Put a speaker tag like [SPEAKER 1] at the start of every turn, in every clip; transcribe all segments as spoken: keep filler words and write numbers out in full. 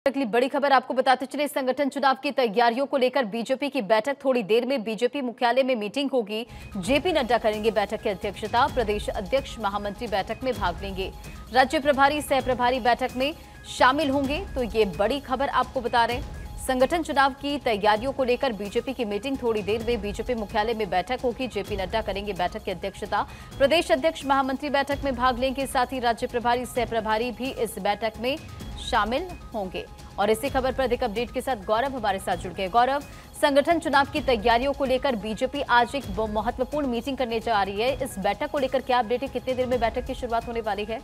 [SPEAKER 1] अगली बड़ी खबर आपको बताते चले, संगठन चुनाव की तैयारियों को लेकर बीजेपी की बैठक। थोड़ी देर में बीजेपी मुख्यालय में मीटिंग होगी। जेपी नड्डा करेंगे बैठक की अध्यक्षता। प्रदेश अध्यक्ष महामंत्री बैठक में भाग लेंगे। राज्य प्रभारी सह प्रभारी बैठक में शामिल होंगे। तो ये बड़ी खबर आपको बता रहे हैं। संगठन चुनाव की तैयारियों को लेकर बीजेपी की मीटिंग, थोड़ी देर में बीजेपी मुख्यालय में बैठक होगी। जेपी नड्डा करेंगे बैठक की अध्यक्षता। प्रदेश अध्यक्ष महामंत्री बैठक में भाग लेंगे। साथ ही राज्य प्रभारी सह प्रभारी भी इस बैठक में शामिल होंगे। और इसी खबर पर अधिक अपडेट के साथ गौरव हमारे साथ जुड़ गए। गौरव, संगठन चुनाव की तैयारियों को लेकर बीजेपी आज एक महत्वपूर्ण मीटिंग करने जा रही है। इस बैठक को लेकर क्या अपडेट है? कितनी देर में बैठक की शुरुआत होने वाली है?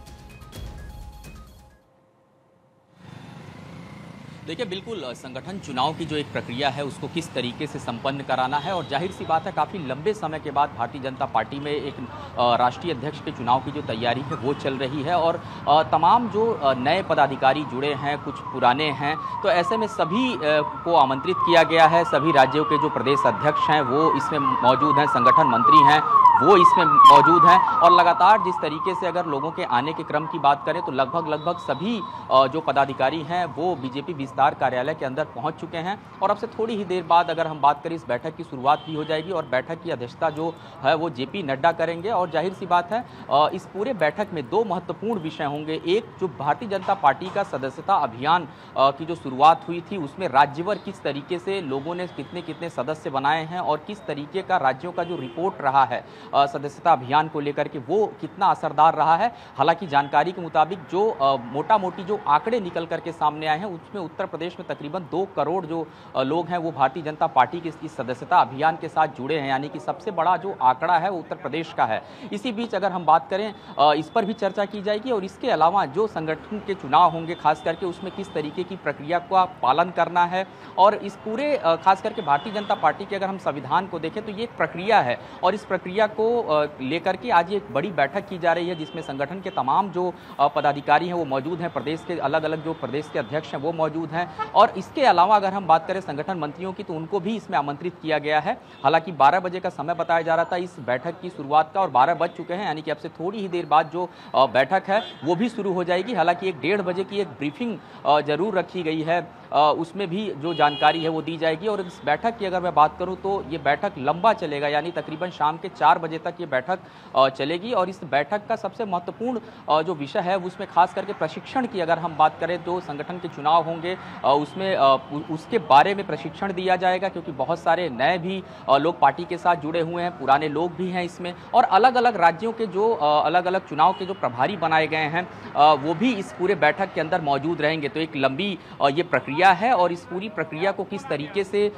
[SPEAKER 2] देखिए, बिल्कुल संगठन चुनाव की जो एक प्रक्रिया है उसको किस तरीके से संपन्न कराना है, और जाहिर सी बात है काफ़ी लंबे समय के बाद भारतीय जनता पार्टी में एक राष्ट्रीय अध्यक्ष के चुनाव की जो तैयारी है वो चल रही है। और तमाम जो नए पदाधिकारी जुड़े हैं, कुछ पुराने हैं, तो ऐसे में सभी को आमंत्रित किया गया है। सभी राज्यों के जो प्रदेश अध्यक्ष हैं वो इसमें मौजूद हैं, संगठन मंत्री हैं वो इसमें मौजूद हैं। और लगातार जिस तरीके से अगर लोगों के आने के क्रम की बात करें तो लगभग लगभग सभी जो पदाधिकारी हैं वो बीजेपी विस्तार कार्यालय के अंदर पहुंच चुके हैं। और अब से थोड़ी ही देर बाद अगर हम बात करें, इस बैठक की शुरुआत भी हो जाएगी। और बैठक की अध्यक्षता जो है वो जेपी नड्डा करेंगे। और जाहिर सी बात है इस पूरे बैठक में दो महत्वपूर्ण विषय होंगे। एक, जो भारतीय जनता पार्टी का सदस्यता अभियान की जो शुरुआत हुई थी उसमें राज्यवार किस तरीके से लोगों ने कितने कितने सदस्य बनाए हैं और किस तरीके का राज्यों का जो रिपोर्ट रहा है सदस्यता अभियान को लेकर के वो कितना असरदार रहा है। हालांकि जानकारी के मुताबिक जो मोटा मोटी जो आंकड़े निकल करके सामने आए हैं उसमें उत्तर प्रदेश में तकरीबन दो करोड़ जो लोग हैं वो भारतीय जनता पार्टी के इस सदस्यता अभियान के साथ जुड़े हैं, यानी कि सबसे बड़ा जो आंकड़ा है वो उत्तर प्रदेश का है। इसी बीच अगर हम बात करें, इस पर भी चर्चा की जाएगी। और इसके अलावा जो संगठन के चुनाव होंगे खास करके उसमें किस तरीके की प्रक्रिया का पालन करना है। और इस पूरे खास करके भारतीय जनता पार्टी के अगर हम संविधान को देखें तो ये एक प्रक्रिया है, और इस प्रक्रिया को लेकर के आज एक बड़ी बैठक की जा रही है जिसमें संगठन के तमाम जो पदाधिकारी हैं वो मौजूद हैं, प्रदेश के अलग अलग जो प्रदेश के अध्यक्ष हैं वो मौजूद हैं। और इसके अलावा अगर हम बात करें संगठन मंत्रियों की तो उनको भी इसमें आमंत्रित किया गया है। हालांकि बारह बजे का समय बताया जा रहा था इस बैठक की शुरुआत का, और बारह बज चुके हैं, यानी कि अब से थोड़ी ही देर बाद जो बैठक है वो भी शुरू हो जाएगी। हालांकि एक डेढ़ बजे की एक ब्रीफिंग जरूर रखी गई है, उसमें भी जो जानकारी है वो दी जाएगी। और इस बैठक की अगर मैं बात करूं तो ये बैठक लंबा चलेगा, यानी तकरीबन शाम के चार बजे तक ये बैठक चलेगी। और इस बैठक का सबसे महत्वपूर्ण जो विषय है उसमें खास करके प्रशिक्षण की अगर हम बात करें तो संगठन के चुनाव होंगे उसमें उसके बारे में प्रशिक्षण दिया जाएगा, क्योंकि बहुत सारे नए भी लोग पार्टी के साथ जुड़े हुए हैं, पुराने लोग भी हैं इसमें। और अलग अलग राज्यों के जो अलग अलग चुनाव के जो प्रभारी बनाए गए हैं वो भी इस पूरे बैठक के अंदर मौजूद रहेंगे। तो एक लंबी ये प्रक्रिया है, और इस पूरी प्रक्रिया को किस तरीके से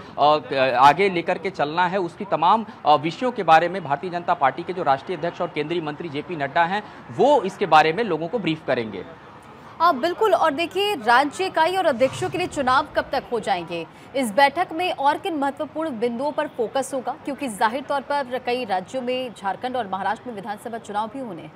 [SPEAKER 2] आगे लेकर के चलना है उसकी तमाम विषयों के बारे में भारतीय जनता पार्टी के जो राष्ट्रीय अध्यक्ष और केंद्रीय मंत्री जेपी नड्डा हैं वो इसके बारे में लोगों को ब्रीफ करेंगे।
[SPEAKER 1] हाँ बिल्कुल। और देखिए, राज्य इकाई और अध्यक्षों के लिए चुनाव कब तक हो जाएंगे? इस बैठक में और किन महत्वपूर्ण बिंदुओं पर फोकस होगा, क्योंकि जाहिर तौर पर कई राज्यों में, झारखंड और महाराष्ट्र में विधानसभा चुनाव भी होने हैं।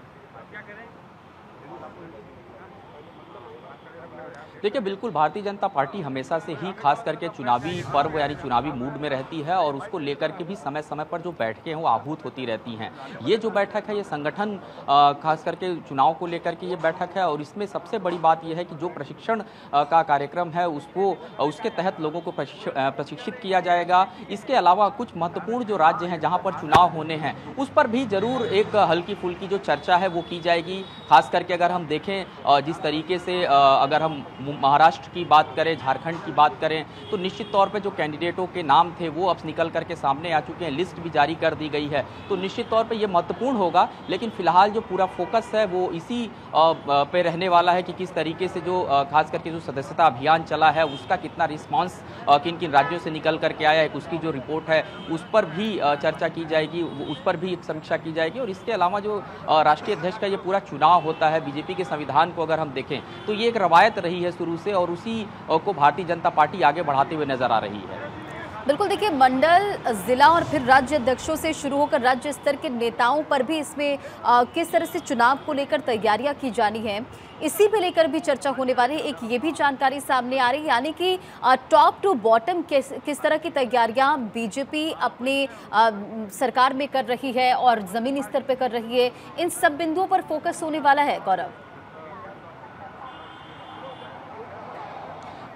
[SPEAKER 2] देखिए, बिल्कुल भारतीय जनता पार्टी हमेशा से ही खास करके चुनावी पर्व यानी चुनावी मूड में रहती है, और उसको लेकर के भी समय समय पर जो बैठकें हैं वो आहूत होती रहती हैं। ये जो बैठक है ये संगठन खास करके चुनाव को लेकर के ये बैठक है, और इसमें सबसे बड़ी बात यह है कि जो प्रशिक्षण का कार्यक्रम है उसको उसके तहत लोगों को प्रशिक्षित किया जाएगा। इसके अलावा कुछ महत्वपूर्ण जो राज्य हैं जहाँ पर चुनाव होने हैं उस पर भी जरूर एक हल्की फुल्की जो चर्चा है वो की जाएगी। खास करके अगर हम देखें जिस तरीके से अगर हम महाराष्ट्र की बात करें, झारखंड की बात करें, तो निश्चित तौर पे जो कैंडिडेटों के नाम थे वो अब निकल करके सामने आ चुके हैं, लिस्ट भी जारी कर दी गई है। तो निश्चित तौर पे ये महत्वपूर्ण होगा, लेकिन फिलहाल जो पूरा फोकस है वो इसी पे रहने वाला है कि किस तरीके से जो खास करके जो सदस्यता अभियान चला है उसका कितना रिस्पॉन्स किन किन राज्यों से निकल करके आया है, उसकी जो रिपोर्ट है उस पर भी चर्चा की जाएगी, उस पर भी एक समीक्षा की जाएगी। और इसके अलावा जो राष्ट्रीय अध्यक्ष का ये पूरा चुनाव होता है, बीजेपी के संविधान को अगर हम देखें तो ये एक रवायत रही है शुरू से, और उसी को भारतीय जनता पार्टी आगे बढ़ाते हुए नजर आ रही है।
[SPEAKER 1] बिल्कुल। देखिए, मंडल, जिला और फिर राज्य अध्यक्षों से शुरू होकर राज्य स्तर के नेताओं पर भी इसमें आ, किस तरह से चुनाव को लेकर तैयारियां की जानी है, इसी पे लेकर भी चर्चा होने वाली है। एक ये भी जानकारी सामने आ रही है, यानी कि टॉप टू बॉटम किस किस तरह की तैयारियां बीजेपी अपने आ, सरकार में कर रही है और जमीनी स्तर पे कर रही है, इन सब बिंदुओं पर फोकस होने वाला है। गौरव,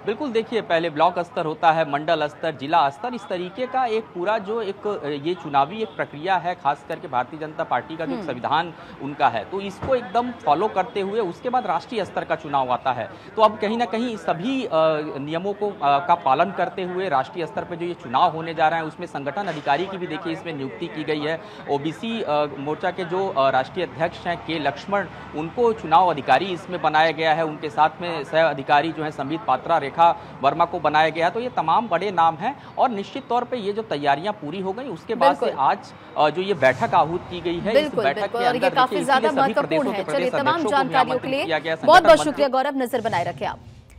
[SPEAKER 2] बिल्कुल, देखिए पहले ब्लॉक स्तर होता है, मंडल स्तर, जिला स्तर, इस तरीके का एक पूरा जो एक ये चुनावी एक प्रक्रिया है, खास करके भारतीय जनता पार्टी का जो संविधान उनका है, तो इसको एकदम फॉलो करते हुए उसके बाद राष्ट्रीय स्तर का चुनाव आता है। तो अब कहीं ना कहीं सभी नियमों को का पालन करते हुए राष्ट्रीय स्तर पर जो ये चुनाव होने जा रहा है उसमें संगठन अधिकारी की भी देखिए इसमें नियुक्ति की गई है। ओबीसी मोर्चा के जो राष्ट्रीय अध्यक्ष हैं के लक्ष्मण, उनको चुनाव अधिकारी इसमें बनाया गया है। उनके साथ में सह अधिकारी जो है संबित पात्रा, रेखा वर्मा को बनाया गया है। तो ये तमाम बड़े नाम हैं और निश्चित तौर पे ये जो तैयारियां पूरी हो गई उसके बाद से आज जो ये बैठक आहूत की गई है, इस बैठक के अंदर
[SPEAKER 1] काफी ज्यादा महत्वपूर्ण है। चलिए, तमाम जानकारियों के लिए बहुत बहुत शुक्रिया गौरव। नजर बनाए रखें आप।